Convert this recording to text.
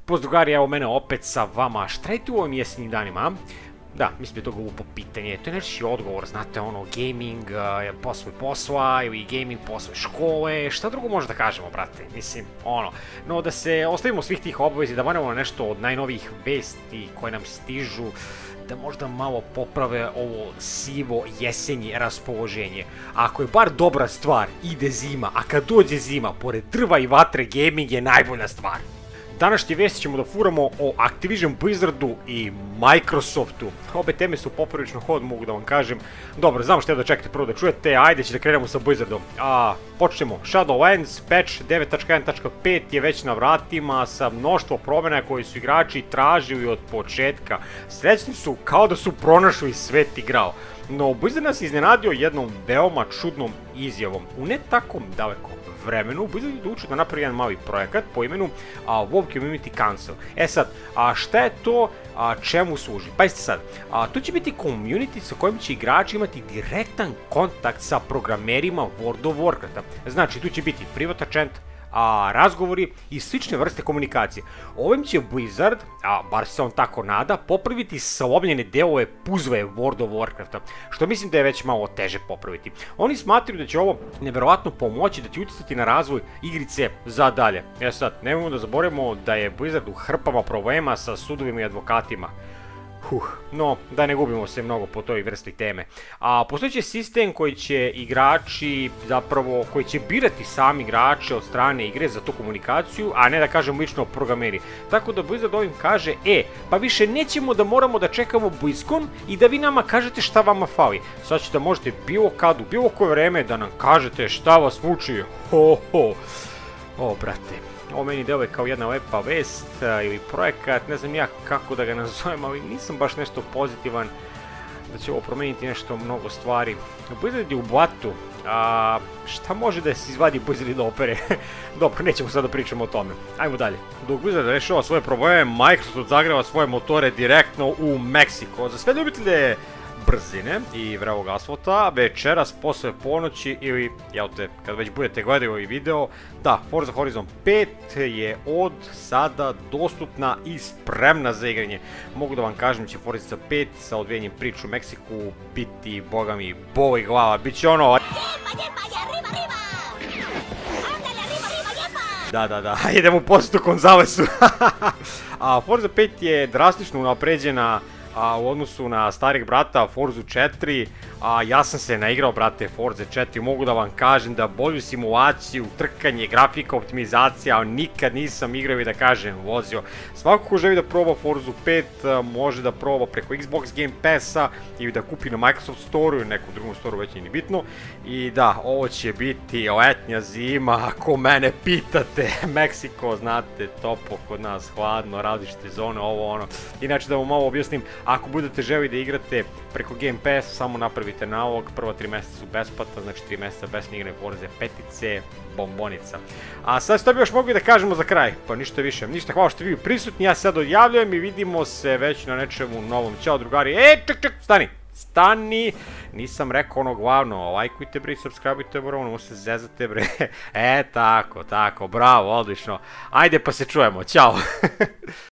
Pozdrugari, evo mene opet sa vama. Šta radite u ovim jesenjim danima? Da, mislim da je to glupo pitanje. To je nečiji odgovor, znate, ono, gaming posle posla ili gaming posle škole. Šta drugo može da kažemo, brate? Mislim, ono. No, da se ostavimo svih tih obaveza i da moramo nešto od najnovijih vesti koje nam stižu, da možda malo poprave ovo sivo jesenje raspoloženje. Ako je bar dobra stvar, ide zima, a kad dođe zima, pored drva i vatre, gaming je najbolja stvar. Današnje vesti ćemo da furamo o Activision Blizzardu i Microsoftu. Obe teme su poprilično hod, mogu da vam kažem. Dobro, znam što je da čekate prvo da čujete, ajde će da krenemo sa Blizzardom. Počnemo. Shadowlands, patch 9.1.5 je već na vratima sa mnoštvo promjena koje su igrači tražili od početka. Srećni su kao da su pronašli svet igrao. No, Blizzard nas iznenadio jednom veoma čudnom izjavom. U ne tako dalekom vremenu Blizzard je odlučio da napravi jedan mali projekat po imenu WoW Community Council. Sad, šta je to, čemu služi? Pazite sad, to će biti community sa kojim će igrači imati direktan kontakt sa programerima World of Warcrafta. Znači, tu će biti privatan chat, razgovori i slične vrste komunikacije. Ovim će Blizzard, bar se on tako nada, popraviti slomljene delove puzle World of Warcrafta, što mislim da je već malo teže popraviti. Oni smatruju da će ovo neverovatno pomoći, da će utjecati na razvoj igrice za dalje. Sad, nemojmo da zaboravimo da je Blizzard u hrpama problema sa sudovima i advokatima. No, da ne gubimo se mnogo po toj vrsti teme. Postoji će sistem koji će igrači, zapravo, koji će birati sami igrače od strane igre za tu komunikaciju, a ne da kažem lično programeri. Tako da Blizzard ovim kaže, pa više nećemo da moramo da čekamo BlizzCon i da vi nama kažete šta vama fali. Sad ćete možete bilo kad, u bilo koje vreme da nam kažete šta vas muči. Brate. Ovo meni deluje kao jedna lepa vest ili projekat, ne znam ja kako da ga nazovem, ali nisam baš nešto pozitivan da će ovo promeniti nešto mnogo stvari. Blizzard je u blatu, šta može da se izvadi Blizzard do opere? Dobro, nećemo sada da pričamo o tome. Ajmo dalje. Dok Blizzard rešava svoje probleme, Microsoft zagreva svoje motore direktno u Meksiko. Za sve ljubitelje brzine i vrelog asfalta, večeras posle ponoći ili, jel te, kad već budete gledali ovaj video, da, Forza Horizon 5 je od sada dostupna i spremna za igranje. Mogu da vam kažem da će Forza 5 sa odvijanjem priču u Meksiku biti, boga mi, boli glava, bit će ono... Da, idemo u postu Gonzalesu. Forza 5 je drastično unapređena u odnosu na starih brata Forzu 4, ja sam se naigrao, brate, Forza 4, mogu da vam kažem da bolju simulaciju, trkanje, grafika, optimizacija, nikad nisam igrao i da kažem vozio. Svako ko želi da proba Forzu 5 može da proba preko Xbox Game Passa ili da kupi na Microsoft Store-u ili nekom drugom store-u, već nije ni bitno. I da, ovo će biti letnja zima, ako mene pitate, Meksiko, znate, toplo kod nas, hladno, različite zone, ovo ono. Inače da vam malo objasnim, ako budete želi da igrate preko Game Pass, samo napravite nalog, prva 3 mjeseca su besplatna, znači 3 mjeseca bez igrane Forze petice, bombonica. A sad što bi još mogli da kažemo za kraj? Pa ništa više, ništa, hvala što ste bili prisutni, ja se sad odjavljujem i vidimo se već na nečemu novom. Ćao drugari, stani, nisam rekao ono glavno, lajkujte bre i subscribeujte bre, ono se zezate bre, tako, bravo, odlično, ajde pa se čujemo, ćao.